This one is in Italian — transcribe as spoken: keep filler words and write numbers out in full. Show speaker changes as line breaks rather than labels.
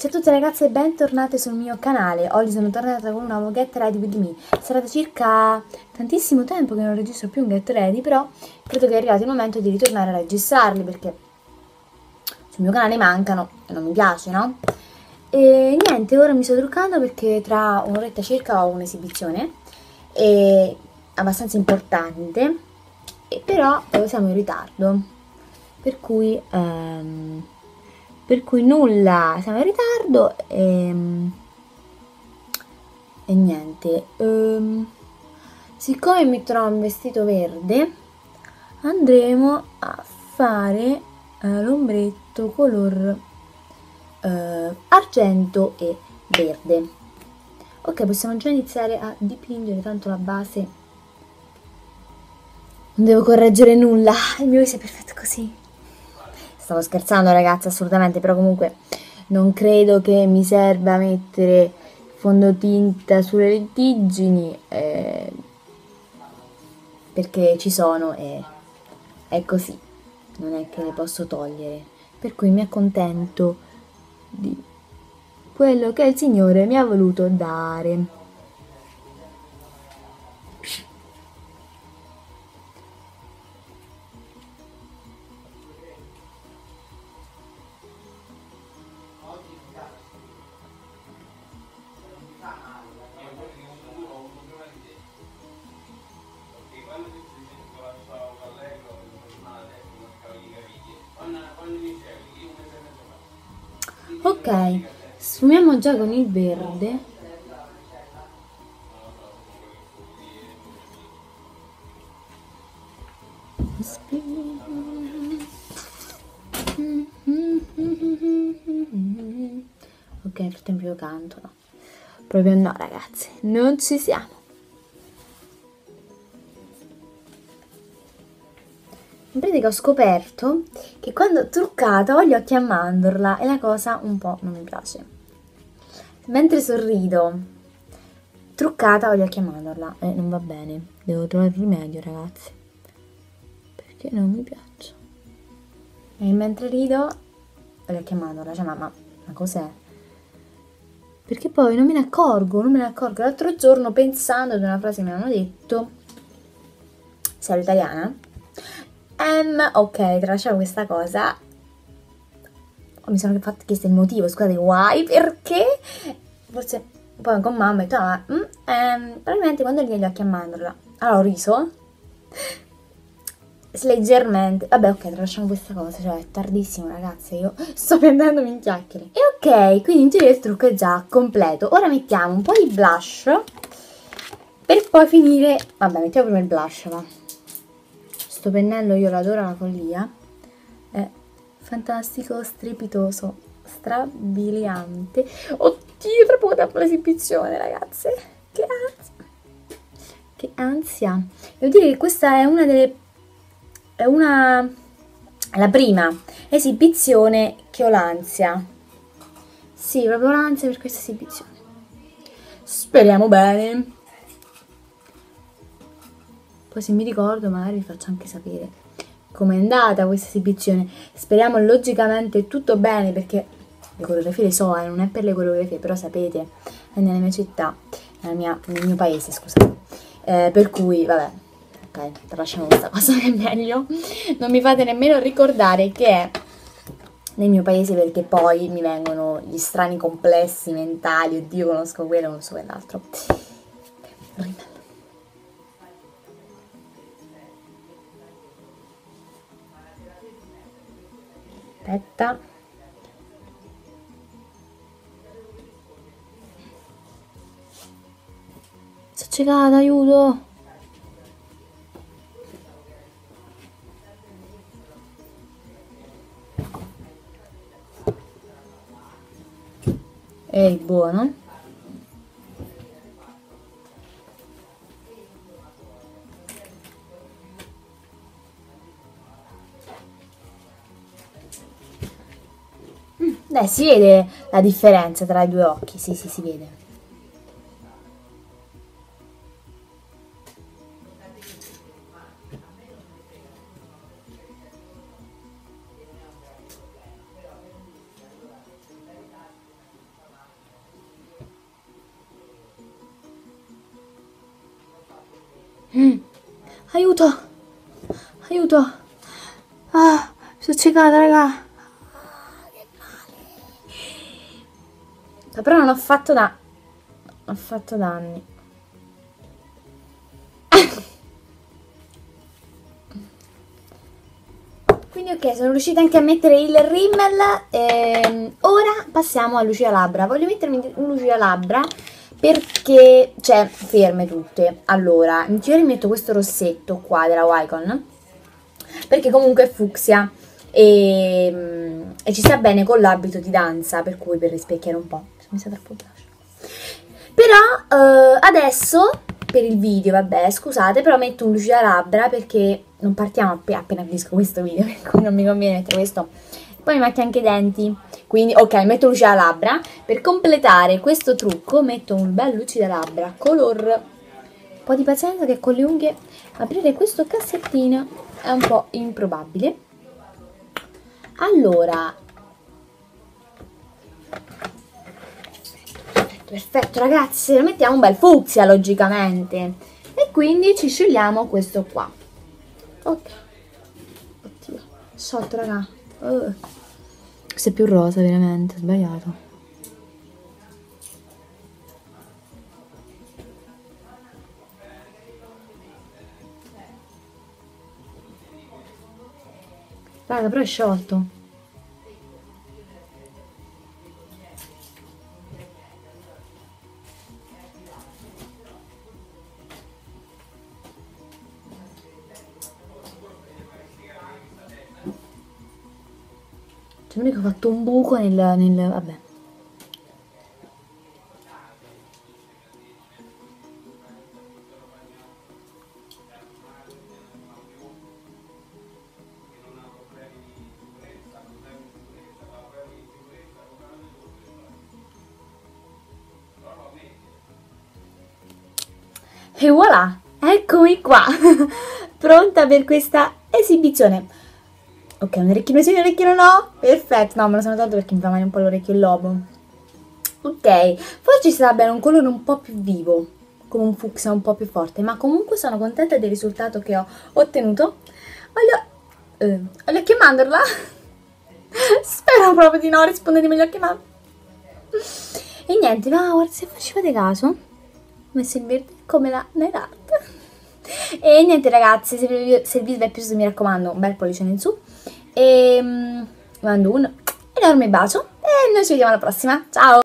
Ciao a tutte ragazze e bentornate sul mio canale. Oggi sono tornata con un nuovo Get Ready With Me. Sarà da circa tantissimo tempo che non registro più un Get Ready, però credo che è arrivato il momento di ritornare a registrarli perché sul mio canale mancano e non mi piace, no? E niente, ora mi sto truccando perché tra un'oretta circa ho un'esibizione e abbastanza importante, e però siamo in ritardo, per cui... Um, per cui nulla, siamo in ritardo e, e niente. Um, siccome mi trovo un vestito verde, andremo a fare uh, l'ombretto color uh, argento e verde. Ok, possiamo già iniziare a dipingere, tanto la base non devo correggere nulla, il mio viso è perfetto così. Stavo scherzando ragazzi, assolutamente, però comunque non credo che mi serva mettere fondotinta sulle lentiggini, eh, perché ci sono e è così, non è che le posso togliere, per cui mi accontento di quello che il Signore mi ha voluto dare. Ok, sfumiamo già con il verde. Ok, nel frattempo io canto, no? Proprio no ragazzi, non ci siamo. In pratica ho scoperto che quando ho truccato ho gli occhi a mandorla e la cosa un po' non mi piace. Mentre sorrido, truccata ho gli occhi a mandorla e non va bene. Devo trovare il rimedio ragazzi, perché non mi piace. E mentre rido ho gli occhi a mandorla, cioè mamma, ma cos'è? Perché poi non me ne accorgo, non me ne accorgo. L'altro giorno, pensando ad una frase che mi hanno detto, sei italiana? Um, ok, tralasciamo questa cosa. Mi sono fatto chiesto il motivo, scusate, why, perché? Forse poi con mamma ho detto, ah, mm, ehm, probabilmente quando gli ho gli occhi a mandorla. Allora ho riso, leggermente, vabbè ok, tralasciamo questa cosa, cioè è tardissimo ragazze, io sto prendendomi in chiacchiere. E ok, quindi in teoria il trucco è già completo. Ora mettiamo un po' di blush, per poi finire, vabbè mettiamo prima il blush, va. Sto pennello io lo adoro alla follia, è fantastico, strepitoso, strabiliante. Oddio, tra poco tempo l'esibizione ragazze, che ansia, che ansia. Devo dire che questa è una delle, è una, la prima esibizione che ho l'ansia, sì, proprio l'ansia per questa esibizione. Speriamo bene. Poi se mi ricordo magari vi faccio anche sapere com'è andata questa esibizione. Speriamo logicamente tutto bene, perché le coreografie le so, eh, non è per le coreografie, però sapete, è nella mia città, nella mia, nel mio paese, scusate. Eh, per cui, vabbè, ok, tralasciamo questa cosa che è meglio. Non mi fate nemmeno ricordare che è nel mio paese, perché poi mi vengono gli strani complessi mentali, oddio conosco quello, non so quell'altro. Okay, aspetta, sto accecata, aiuto. Ehi, buono. Beh, si vede la differenza tra i due occhi, sì, sì, si vede. Mm. Aiuto! Aiuto! Ah, mi sono ciecata, raga! Ah, che male! Però non ho fatto da... ho fatto danni. Quindi ok, sono riuscita anche a mettere il rimmel. ehm, ora passiamo a luci a labbra. Voglio mettermi un luci a labbra perché, cioè, ferme tutte. Allora, in teoria metto questo rossetto qua della Wycon, perché comunque è fucsia e, e ci sta bene con l'abito di danza, per cui per rispecchiare un po'. Mi sa troppo blush. Però eh, adesso, per il video, vabbè, scusate, però metto un lucido labbra perché non partiamo appena, appena finisco questo video, per cui non mi conviene mettere questo. Poi mi metto anche i denti, quindi ok, metto lucido labbra. Per completare questo trucco metto un bel lucido labbra color. Un po' di pazienza che con le unghie aprire questo cassettino è un po' improbabile. Allora, perfetto ragazzi, mettiamo un bel fucsia logicamente e quindi ci scegliamo questo qua. Ok, oddio, sotto raga, uh. questo è più rosa veramente, ho sbagliato. Raga, però è sciolto. Cioè, non è che ho fatto un buco nel... nel vabbè. E voilà, eccomi qua, pronta per questa esibizione. Ok, un orecchino sì, un orecchino no, perfetto, no me lo sono tolto perché mi fa male un po' l'orecchio e il lobo. Ok, forse ci sarà bene un colore un po' più vivo, come un fucsia un po' più forte, ma comunque sono contenta del risultato che ho ottenuto. Voglio, eh, ho gli occhi a mandorla, spero proprio di no, rispondetemi gli occhi a mandorla. E niente, ma guarda, se facevate caso, ho messo il verde come la nail art. E niente ragazzi, se, vi, se il video vi è piaciuto mi raccomando un bel pollice in su e um, mando un enorme bacio e noi ci vediamo alla prossima, ciao!